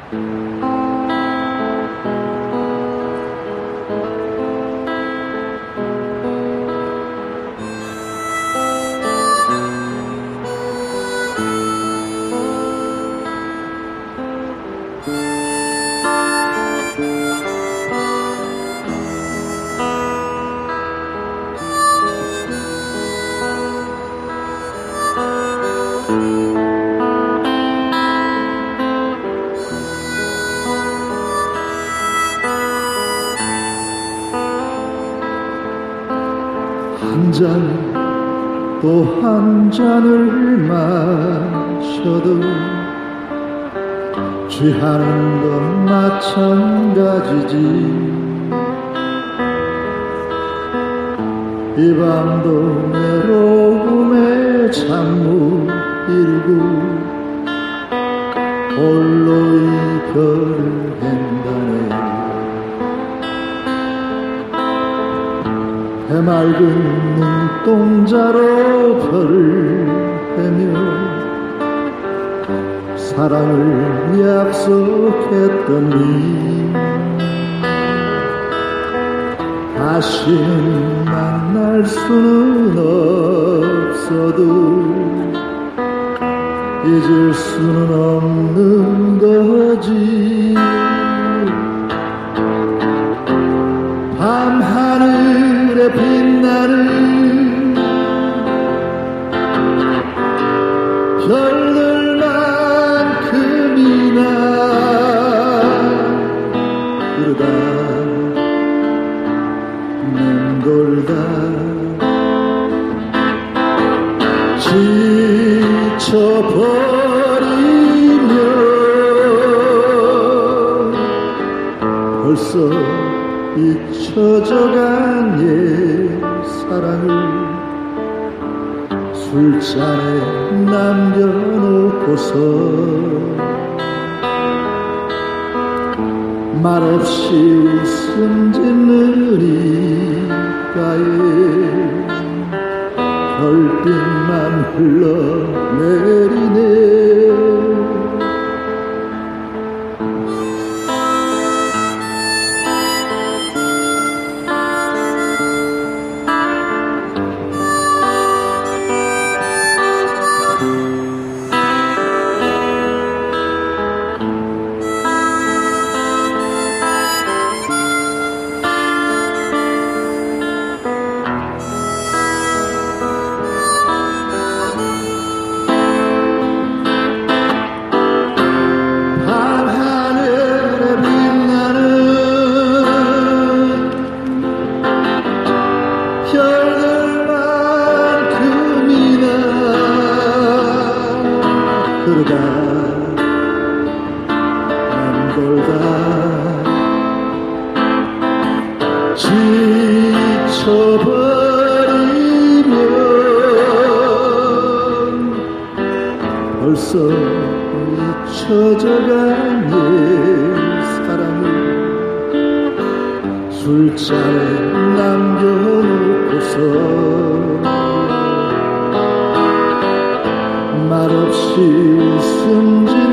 한 잔 또 한 잔을 마셔도 취하는 건 마찬가지지. 이 밤도 외로움에 잠 못 이루고 홀로 이별을 한다네. 해맑은 눈동자로 별을 헤며 사랑을 약속했더니 다시는 만날 수는 없어도 잊을 수는 없는 거지. 밤하늘에 빛나는 별들만큼이나 그러다 맴돌다 지쳐버리면 벌써 잊혀져간 옛 사랑을 술잔에 남겨놓고서 말없이 웃음 짓는 입가에 별빛만 흘러내리네. 그러다 맴돌다 지쳐버리면 벌써 잊혀져간 옛 사랑을 술잔에 남겨놓고서 말없이 웃음 짓는